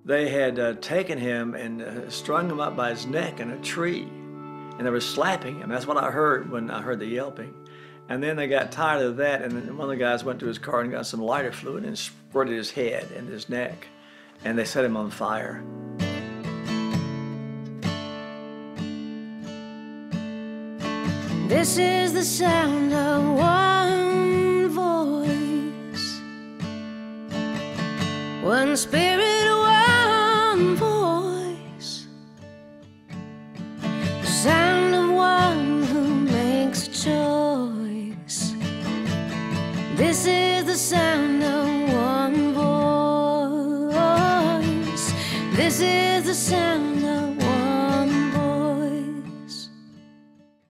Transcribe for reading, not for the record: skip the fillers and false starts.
they had taken him and strung him up by his neck in a tree, and they were slapping him. That's what I heard when I heard the yelping. And then they got tired of that, and then one of the guys went to his car and got some lighter fluid and squirted his head and his neck, and they set him on fire. This is the sound of one voice, one spirit.